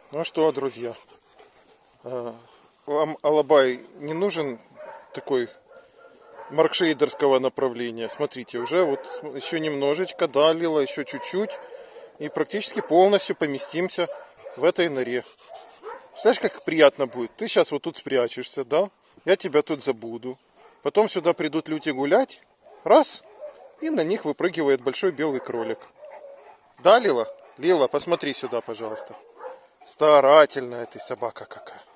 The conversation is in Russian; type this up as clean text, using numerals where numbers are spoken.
Ну что, друзья, вам Алабай не нужен такой маркшейдерского направления? Смотрите, уже вот еще немножечко долило, еще чуть-чуть, и практически полностью поместимся в этой норе. Знаешь, как приятно будет? Ты сейчас вот тут спрячешься, да? Я тебя тут забуду. Потом сюда придут люди гулять. Раз, и на них выпрыгивает большой белый кролик. Да, Лила? Лила, посмотри сюда, пожалуйста. Старательная ты собака какая.